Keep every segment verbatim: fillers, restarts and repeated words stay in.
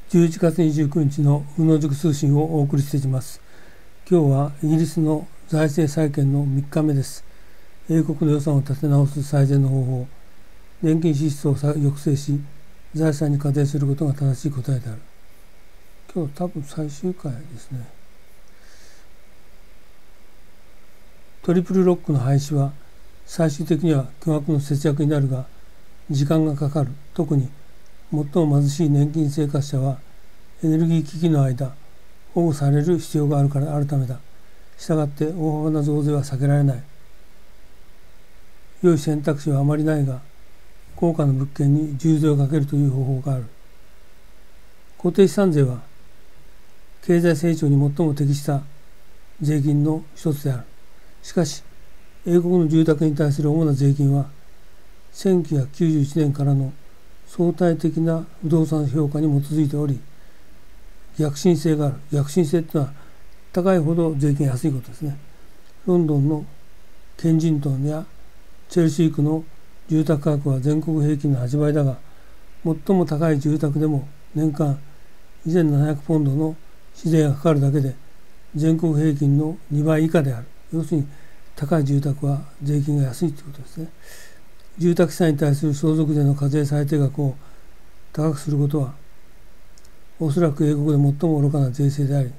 じゅういちがつにじゅうくにちの宇野塾通信をお送りしています。今日はイギリスの財政再建のみっかめです。英国の予算を立て直す最善の方法、年金支出を抑制し、財産に課税することが正しい答えである。今日多分最終回ですね。トリプルロックの廃止は最終的には巨額の節約になるが、時間がかかる。特に最も貧しい年金生活者はエネルギー危機の間保護される必要があるからあるためだ。したがって大幅な増税は避けられない。良い選択肢はあまりないが、高価な物件に重税をかけるという方法がある。固定資産税は経済成長に最も適した税金の一つである。しかし英国の住宅に対する主な税金はせんきゅうひゃくきゅうじゅういちねんからの相対的な不動産評価に基づいており、逆進性がある。逆進性というのは高いほど税金が安いことですね。ロンドンのケンジントンやチェルシー区の住宅価格は全国平均のはちばいだが、最も高い住宅でも年間せんななひゃくポンドの市税がかかるだけで全国平均のにばい以下である。要するに高い住宅は税金が安いということですね。住宅資産に対する相続税の課税最低額を高くすることはおそらく英国で最も愚かな税制であり、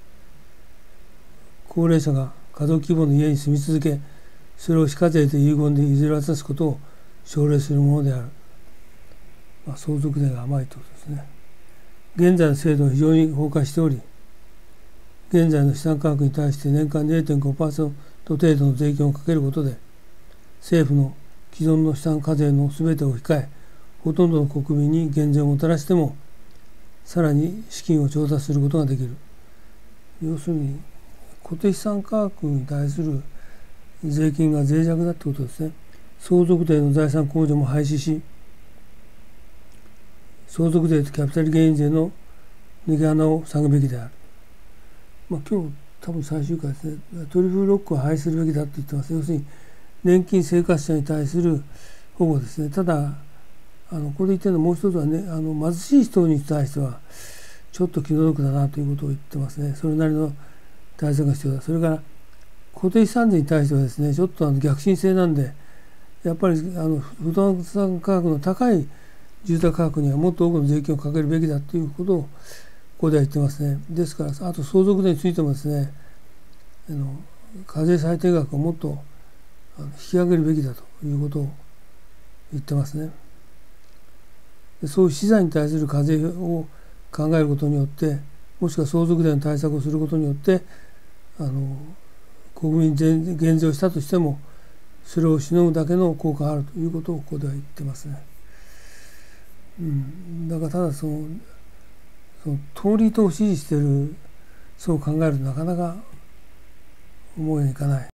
高齢者が家族規模の家に住み続け、それを非課税で遺言で譲り渡すことを奨励するものである。まあ、相続税が甘いということですね。現在の制度は非常に崩壊しており、現在の資産価格に対して年間 れいてんごパーセント 程度の税金をかけることで、政府の既存の資産課税のすべてを控え、ほとんどの国民に減税をもたらしても、さらに資金を調達することができる。要するに固定資産価格に対する税金が脆弱だということですね。相続税の財産控除も廃止し、相続税とキャピタルゲイン税の抜け穴を下げるべきである。まあ、今日多分最終回ですね。トリプルロックを廃止するべきだと言ってます。要するに年金生活者に対する保護ですね。ただあのここで言ってるのはもう一つはね、あの貧しい人に対してはちょっと気の毒だなということを言ってますね。それなりの対策が必要だ。それから固定資産税に対してはですね、ちょっとあの逆進性なんで、やっぱりあの不動産価格の高い住宅価格にはもっと多くの税金をかけるべきだということをここでは言ってますね。ですからあと相続税についてもですね、あの課税最低額をもっと引き上げるべきだということを言ってますね。そういう資産に対する課税を考えることによって、もしくは相続税の対策をすることによって、あの国民減税をしたとしても、それをしのぐだけの効果があるということをここでは言ってますね。うん、だからただその、その党利党を支持している、そう考えるとなかなか思いにいかない。